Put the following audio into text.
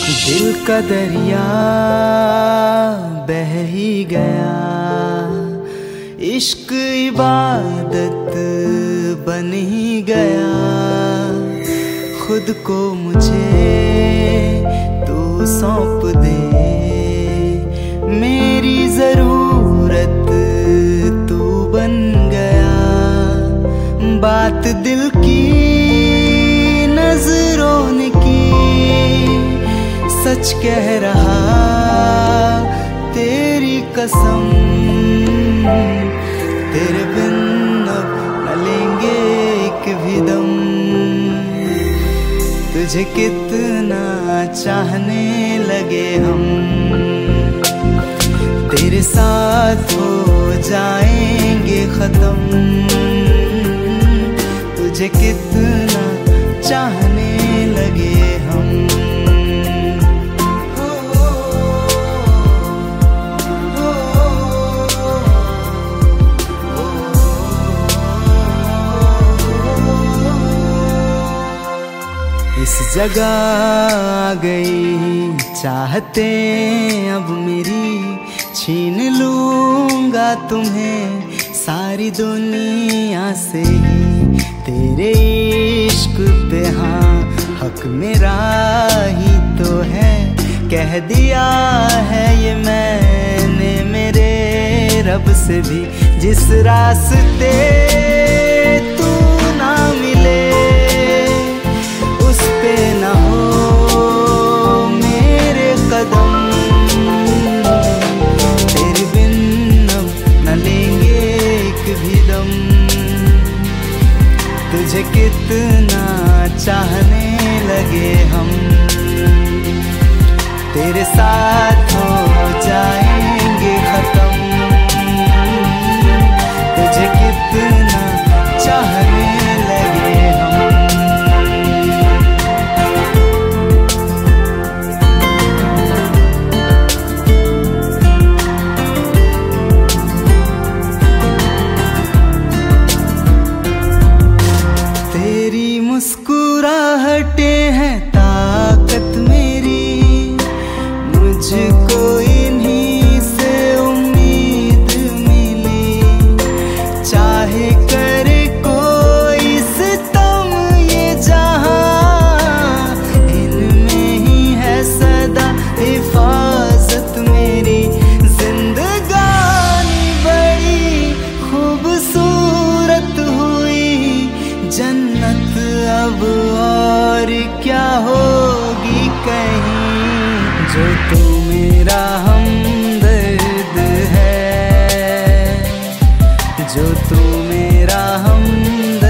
दिल का दरिया बह ही गया, इश्क इबादत बन ही गया। खुद को मुझे तू सौंप दे, मेरी जरूरत तू बन गया। बात दिल की नजरों ने की, सच कह रहा तेरी कसम। तेरे बिन अब न लेंगे एक भी दम। तुझे कितना चाहने लगे हम, तेरे साथ हो जाएंगे खत्म। तुझे कितना चाहने लगे हम। इस जगह आ गई चाहते अब मेरी, छीन लूंगा तुम्हें सारी दुनिया से ही। तेरे इश्क पे हाँ हक मेरा ही तो है, कह दिया है ये मैंने मेरे रब से भी। जिस रास्ते तू ना मिले उस पे ना हो मेरे कदम। तेरे बिन अब न लेंगे एक भी दम। तुझे कितना चाहने लगे हम, तेरे साथ हो जाएंगे खत्म। तुझे कितना चाहने लगे हम। तेरी मुस्कुराहटे हैं ताकत मेरी, मुझको इन्हीं से उम्मीद मिली। चाहे करे कोई सितम ये जहां, इनमें ही है सदा हिफाजत मेरी। जिंदगानी बड़ी खूबसूरत हुई, जन्नत अब और क्या होगी कहीं। जो तू मेरा हमदर्द है, जो तू मेरा हमदर्द